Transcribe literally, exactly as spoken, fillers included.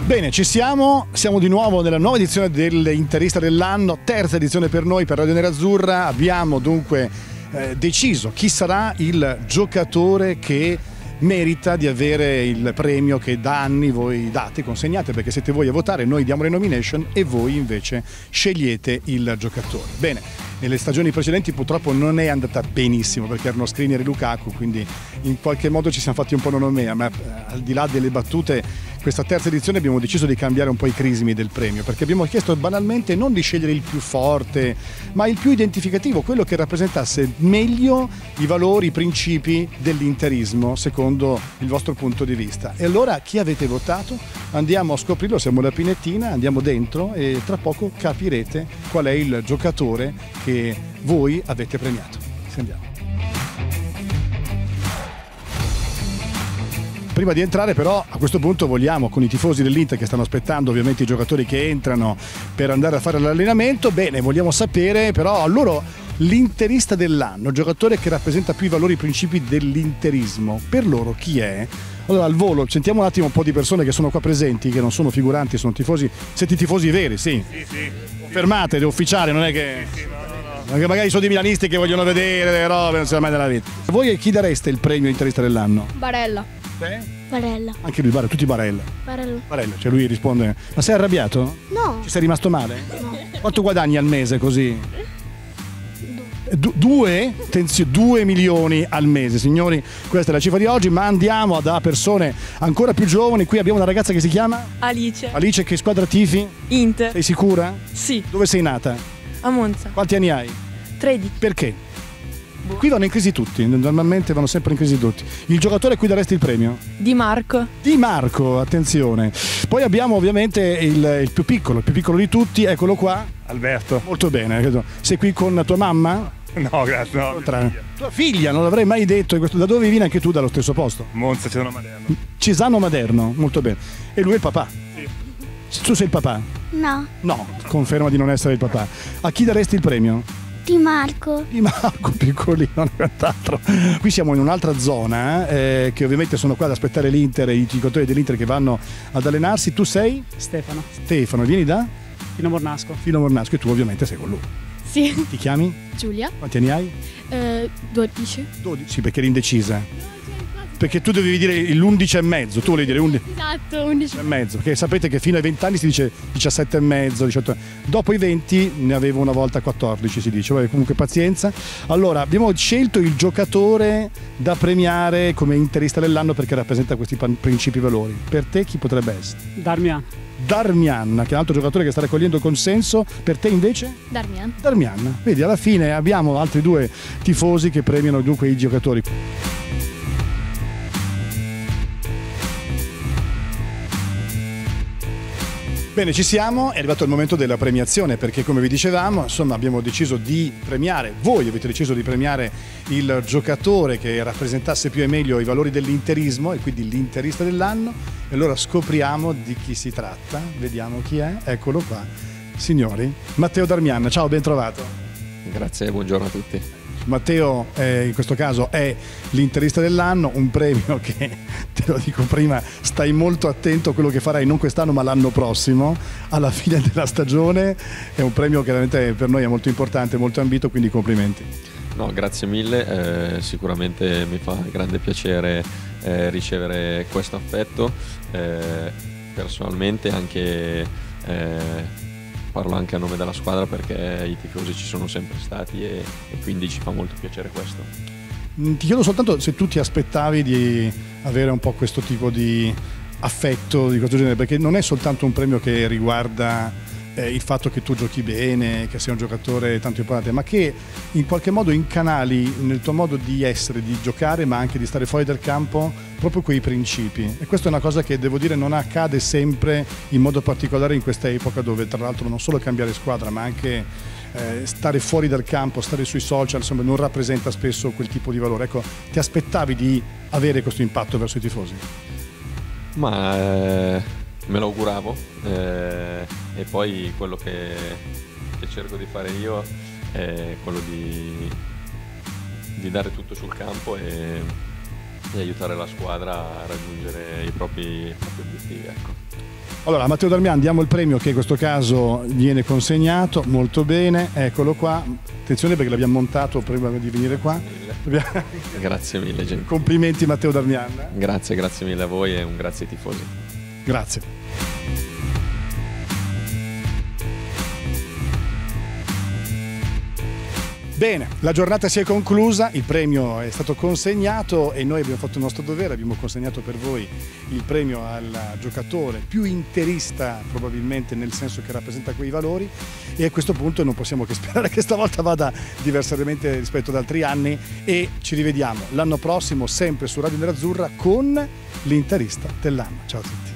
Bene, ci siamo, siamo di nuovo nella nuova edizione dell'Interista dell'anno, terza edizione per noi, per Radio Nerazzurra. Abbiamo dunque eh, deciso chi sarà il giocatore che merita di avere il premio che da anni voi date, consegnate, perché siete voi a votare, noi diamo le nomination e voi invece scegliete il giocatore. Bene, nelle stagioni precedenti purtroppo non è andata benissimo perché erano Skriniar e Lukaku, quindi in qualche modo ci siamo fatti un po' nonomea, ma al di là delle battute questa terza edizione abbiamo deciso di cambiare un po' i crismi del premio, perché abbiamo chiesto banalmente non di scegliere il più forte, ma il più identificativo, quello che rappresentasse meglio i valori, i principi dell'interismo secondo il vostro punto di vista. E allora chi avete votato? Andiamo a scoprirlo, siamo la Pinettina, andiamo dentro e tra poco capirete qual è il giocatore che voi avete premiato. Andiamo. Prima di entrare però a questo punto vogliamo, con i tifosi dell'Inter che stanno aspettando ovviamente i giocatori che entrano per andare a fare l'allenamento, bene, vogliamo sapere però a loro l'interista dell'anno, giocatore che rappresenta più i valori e i principi dell'interismo, per loro chi è? Allora al volo sentiamo un attimo un po' di persone che sono qua presenti, che non sono figuranti, sono tifosi, siete tifosi veri, sì? Sì, sì. Confermate, è ufficiale, non è che... Sì, sì, no, no, no. Perché magari sono dei milanisti che vogliono vedere le robe, non si sa mai nella vita. Voi a chi dareste il premio interista dell'anno? Barella. Te? Barella. Anche lui, Barella, tutti Barella. Barella. Barella, cioè lui risponde. Ma sei arrabbiato? No. Ci sei rimasto male? No. Quanto guadagni al mese così? Du- due? Attenzione, due milioni al mese, signori. Questa è la cifra di oggi, ma andiamo da persone ancora più giovani. Qui abbiamo una ragazza che si chiama? Alice. Alice, che squadra tifi? Inter. Sei sicura? Sì. Dove sei nata? A Monza. Quanti anni hai? tredici. Perché? Qui vanno in crisi tutti, normalmente vanno sempre in crisi tutti. Il giocatore a cui daresti il premio? Di Marco. Di Marco, attenzione. Poi abbiamo ovviamente il, il più piccolo, il più piccolo di tutti, eccolo qua. Alberto. Molto bene. Sei qui con tua mamma? No, grazie, no. Tra... Tua figlia, non l'avrei mai detto. Da dove vieni anche tu? Dallo stesso posto? Monza, Cesano Maderno. Cesano Maderno, molto bene. E lui è il papà? Sì. Tu sei il papà? No. No, conferma di non essere il papà. A chi daresti il premio? Di Marco. Di Marco, piccolino, non quant'altro. Qui siamo in un'altra zona, eh, che ovviamente sono qua ad aspettare l'Inter, i giocatori dell'Inter che vanno ad allenarsi. Tu sei? Stefano. Stefano, vieni da? Fino Mornasco. Fino Mornasco, e tu ovviamente sei con lui. Sì. Ti chiami? Giulia. Quanti anni hai? Eh, dodici. dodici, sì, perché eri indecisa. Perché tu dovevi dire l'undici e mezzo, tu volevi dire undici Esatto, undici e mezzo, perché sapete che fino ai venti anni si dice diciassette e mezzo, diciotto. Dopo i venti ne avevo una volta quattordici, si dice. Vabbè, comunque pazienza. Allora, abbiamo scelto il giocatore da premiare come interista dell'anno perché rappresenta questi pan- principi e valori. Per te chi potrebbe essere? Darmian. Darmian, che è un altro giocatore che sta raccogliendo consenso. Per te invece? Darmian. Darmian. Vedi, alla fine abbiamo altri due tifosi che premiano dunque i giocatori. Bene, ci siamo, è arrivato il momento della premiazione perché come vi dicevamo, insomma, abbiamo deciso di premiare, voi avete deciso di premiare il giocatore che rappresentasse più e meglio i valori dell'interismo e quindi l'interista dell'anno, e allora scopriamo di chi si tratta, vediamo chi è, eccolo qua, signori, Matteo Darmian, ciao, ben trovato. Grazie, buongiorno a tutti. Matteo eh, in questo caso è l'interista dell'anno, un premio che, te lo dico prima, stai molto attento a quello che farai non quest'anno ma l'anno prossimo, alla fine della stagione. È un premio che veramente per noi è molto importante, molto ambito, quindi complimenti. No, grazie mille, eh, sicuramente mi fa grande piacere eh, ricevere questo affetto, eh, personalmente anche... Eh, parlo anche a nome della squadra perché i tifosi ci sono sempre stati e, e quindi ci fa molto piacere questo. Ti chiedo soltanto se tu ti aspettavi di avere un po' questo tipo di affetto di questo genere, perché non è soltanto un premio che riguarda eh, il fatto che tu giochi bene, che sei un giocatore tanto importante, ma che in qualche modo incanali nel tuo modo di essere, di giocare, ma anche di stare fuori dal campo, proprio quei principi. E questa è una cosa che devo dire non accade sempre, in modo particolare in questa epoca dove tra l'altro non solo cambiare squadra ma anche eh, stare fuori dal campo, stare sui social, insomma non rappresenta spesso quel tipo di valore. Ecco, ti aspettavi di avere questo impatto verso i tifosi? Ma eh, me lo auguravo eh, e poi quello che, che cerco di fare io è quello di, di dare tutto sul campo e e aiutare la squadra a raggiungere i propri, i propri obiettivi, ecco. Allora, a Matteo Darmian diamo il premio che in questo caso viene consegnato, molto bene, eccolo qua. Attenzione perché l'abbiamo montato prima di venire qua. Grazie mille, gente. Complimenti Matteo Darmian. Grazie, grazie mille a voi e un grazie ai tifosi. Grazie. Bene, la giornata si è conclusa, il premio è stato consegnato e noi abbiamo fatto il nostro dovere, abbiamo consegnato per voi il premio al giocatore più interista probabilmente, nel senso che rappresenta quei valori, e a questo punto non possiamo che sperare che stavolta vada diversamente rispetto ad altri anni, e ci rivediamo l'anno prossimo sempre su Radio Nerazzurra con l'interista dell'anno. Ciao a tutti.